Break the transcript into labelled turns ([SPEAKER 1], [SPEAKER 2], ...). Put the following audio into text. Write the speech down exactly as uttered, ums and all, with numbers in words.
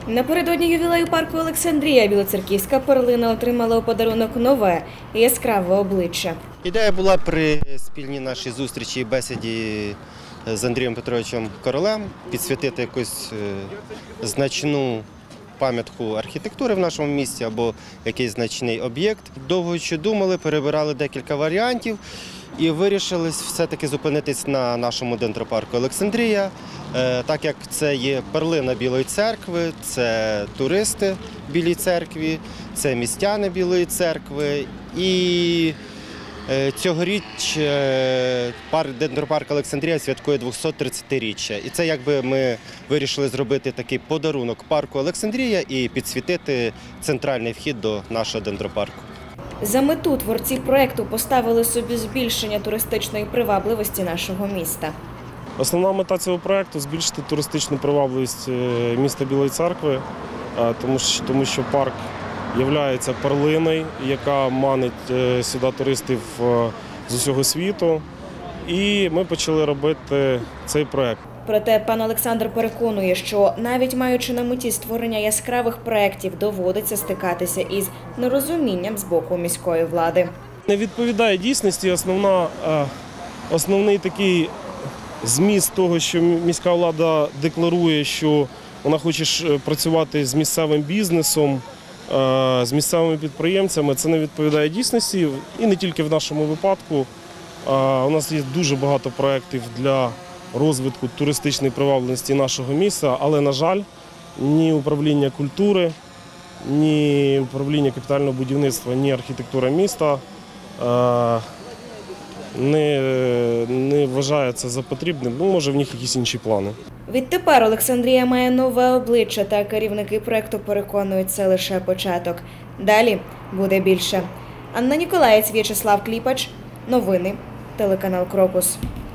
[SPEAKER 1] Напередодні ювілею парку Олександрія білоцерківська перлина отримала у подарунок нове і яскраве обличчя.
[SPEAKER 2] Ідея була при спільній нашій зустрічі і бесіді з Андрієм Петровичем Королем підсвятити якусь значну пам'ятку архітектури в нашому місті або якийсь значний об'єкт. Довго що думали, перебирали декілька варіантів і вирішили все-таки зупинитись на нашому дендропарку Олександрія, так як це є перлина Білої церкви, це туристи Білій церкві, це містяни Білої церкви. І цьогоріч дендропарк Олександрія святкує двохсотридцятиріччя. І це якби ми вирішили зробити такий подарунок парку Олександрія і підсвітити центральний вхід до нашого дендропарку.
[SPEAKER 1] За мету творці проєкту поставили собі збільшення туристичної привабливості нашого міста.
[SPEAKER 3] Основна мета цього проєкту – збільшити туристичну привабливість міста Білої церкви, тому що парк є перлиною, яка манить сюди туристів з усього світу. І ми почали робити цей проєкт.
[SPEAKER 1] Проте пан Олександр переконує, що навіть маючи на меті створення яскравих проєктів, доводиться стикатися із нерозумінням з боку міської влади.
[SPEAKER 3] Не відповідає дійсності основна, основний такий зміст того, що міська влада декларує, що вона хоче працювати з місцевим бізнесом, з місцевими підприємцями. Це не відповідає дійсності. І не тільки в нашому випадку. У нас є дуже багато проєктів для розвитку туристичної привабливості нашого міста, але, на жаль, ні управління культури, ні управління капітального будівництва, ні архітектура міста не, не вважає це за потрібним. Ну, може, в них якісь інші плани.
[SPEAKER 1] Відтепер Олександрія має нове обличчя, та керівники проєкту переконують, це лише початок. Далі буде більше. Анна Ніколаєць, В'ячеслав Кліпач. Новини. Телеканал «Крокус».